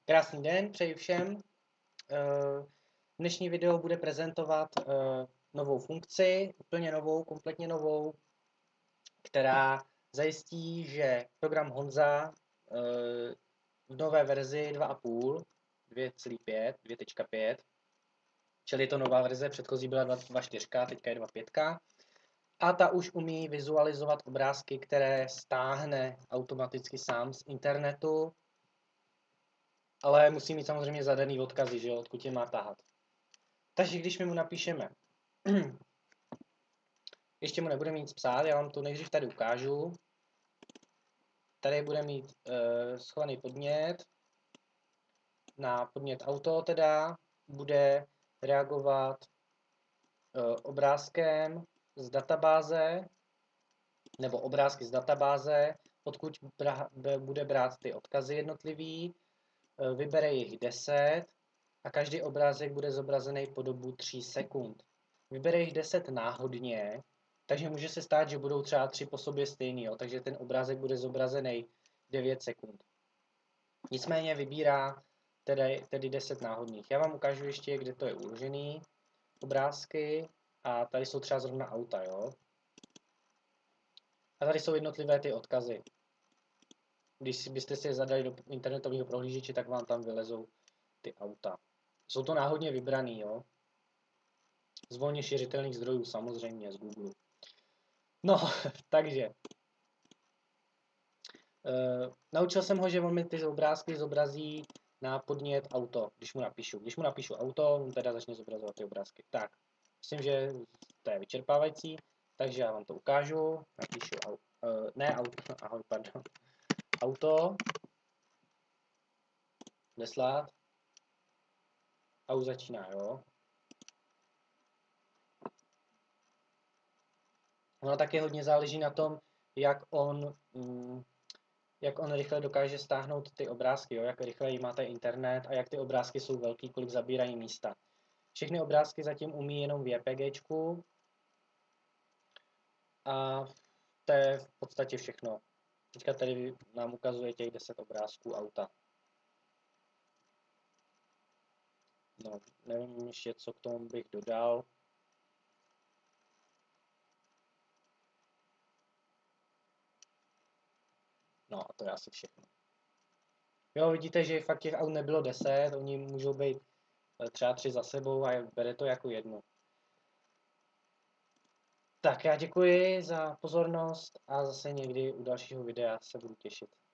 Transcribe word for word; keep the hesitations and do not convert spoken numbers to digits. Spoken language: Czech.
Krásný den, přeji všem. Dnešní video bude prezentovat novou funkci, úplně novou, kompletně novou, která zajistí, že program Honza v nové verzi dva tečka pět, dvě tečka pět, dvě tečka pět, čili je to nová verze, předchozí byla dva tečka čtyři, teďka je dva tečka pět, a ta už umí vizualizovat obrázky, které stáhne automaticky sám z internetu, ale musí mít samozřejmě zadaný odkazy, že jo, odkud je má tahat. Takže když my mu napíšeme, ještě mu nebudeme nic psát, já vám to nejdřív tady ukážu. Tady bude mít uh, schovaný podnět, na podnět auto teda, bude reagovat uh, obrázkem z databáze, nebo obrázky z databáze, odkud bra, bude brát ty odkazy jednotlivý, uh, vybere jich deset a každý obrázek bude zobrazený po dobu tří sekund. Vybere jich deset náhodně, takže může se stát, že budou třeba tři po sobě stejný, jo? Takže ten obrázek bude zobrazený devět sekund. Nicméně vybírá tedy, tedy deset náhodných. Já vám ukážu ještě, kde to je uložený, obrázky, a tady jsou třeba zrovna auta, jo? A tady jsou jednotlivé ty odkazy. Když byste si je zadali do internetového prohlížeče, tak vám tam vylezou ty auta. Jsou to náhodně vybraný, jo? Z volně šiřitelných zdrojů, samozřejmě, z Google. No, takže. Uh, naučil jsem ho, že on mi ty obrázky zobrazí na podnět auto, když mu napíšu. Když mu napíšu auto, on teda začne zobrazovat ty obrázky. Tak, myslím, že to je vyčerpávající, takže já vám to ukážu. Napíšu, au, uh, ne auto, ahoj, pardon, auto, neslat, a už začíná, jo. Ono taky hodně záleží na tom, jak on, mm, jak on rychle dokáže stáhnout ty obrázky, jo? Jak rychle máte internet a jak ty obrázky jsou velký, kolik zabírají místa. Všechny obrázky zatím umí jenom v JPGčku a to je v podstatě všechno. Teďka tady nám ukazuje těch deset obrázků auta. No, nevím ještě, co k tomu bych dodal. No a to je asi všechno. Jo, vidíte, že fakt těch aut nebylo deset, oni můžou být třeba tři za sebou a bere to jako jednu. Tak já děkuji za pozornost a zase někdy u dalšího videa se budu těšit.